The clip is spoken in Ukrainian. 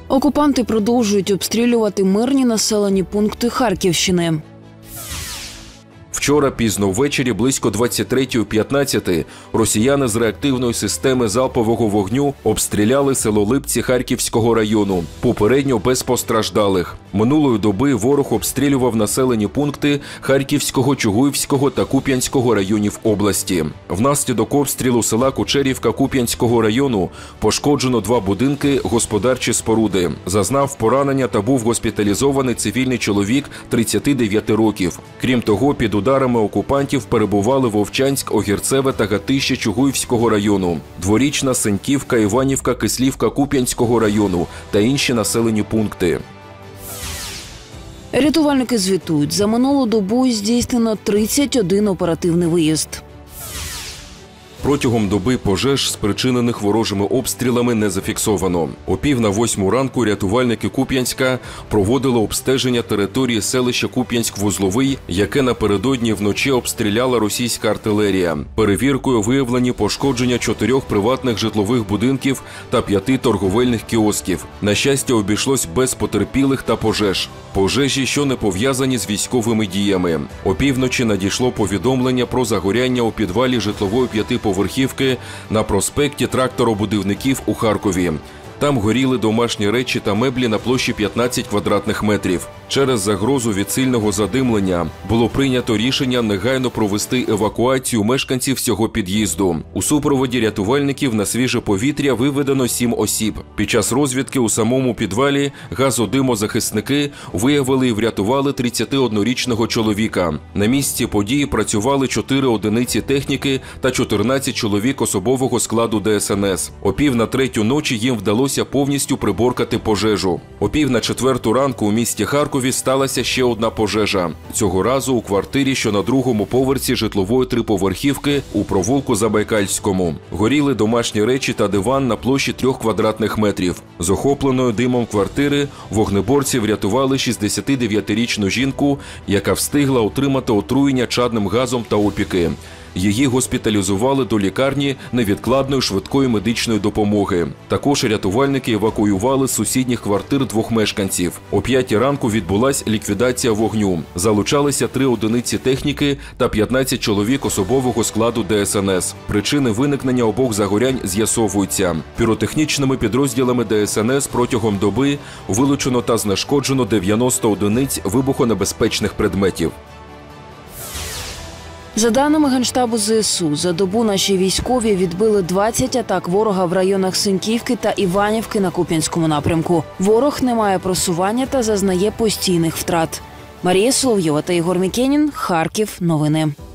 Окупанти продовжують обстрілювати мирні населені пункти Харківщини. Вчора пізно ввечері, близько 23:15, росіяни з реактивної системи залпового вогню обстріляли село Липці Харківського району, попередньо без постраждалих. Минулої доби ворог обстрілював населені пункти Харківського, Чугуївського та Куп'янського районів області. Внаслідок обстрілу села Кучерівка Куп'янського району пошкоджено 2 будинки, господарчі споруди. Зазнав поранення та був госпіталізований цивільний чоловік 39 років. Крім того, під ударами окупантів перебували Вовчанськ, Огірцеве та Гатище Чугуївського району, Дворічна, Сеньківка, Іванівка, Кислівка Куп'янського району та інші населені пункти. Рятувальники звітують, за минулу добу здійснено 31 оперативний виїзд. Протягом доби пожеж, спричинених ворожими обстрілами, не зафіксовано. О 7:45 ранку рятувальники Куп'янська проводили обстеження території селища Куп'янськ-Вузловий, яке напередодні вночі обстріляла російська артилерія. Перевіркою виявлені пошкодження 4 приватних житлових будинків та 5 торговельних кіосків. На щастя, обійшлось без потерпілих та пожеж. Пожежі, що не пов'язані з військовими діями. Опівночі надійшло повідомлення про загоряння у підвалі житлової 5-поверхівки на проспекті Тракторобудівників у Харкові. Там горіли домашні речі та меблі на площі 15 квадратних метрів. Через загрозу від сильного задимлення було прийнято рішення негайно провести евакуацію мешканців цього під'їзду. У супроводі рятувальників на свіже повітря виведено 7 осіб. Під час розвідки у самому підвалі газодимозахисники виявили і врятували 31-річного чоловіка. На місці події працювали 4 одиниці техніки та 14 чоловік особового складу ДСНС. О 2:45 ночі їм вдалося повністю приборкати пожежу. О 3:45 ранку у місті Харкові сталася ще одна пожежа. Цього разу у квартирі, що на 2-му поверсі житлової 3-поверхівки у провулку Забайкальському. Горіли домашні речі та диван на площі 3 квадратних метрів. З охопленою димом квартири вогнеборці врятували 69-річну жінку, яка встигла отримати отруєння чадним газом та опіки. Її госпіталізували до лікарні невідкладної швидкої медичної допомоги. Також рятувальники евакуювали з сусідніх квартир 2 мешканців. О 5 ранку відбулась ліквідація вогню. Залучалися 3 одиниці техніки та 15 чоловік особового складу ДСНС. Причини виникнення обох загорянь з'ясовуються. Піротехнічними підрозділами ДСНС протягом доби вилучено та знешкоджено 90 одиниць вибухонебезпечних предметів. За даними Генштабу ЗСУ, за добу наші військові відбили 20 атак ворога в районах Сеньківки та Іванівки на Куп'янському напрямку. Ворог не має просування та зазнає постійних втрат. Марія Соловйова та Ігор Мікенін. Харків. Новини.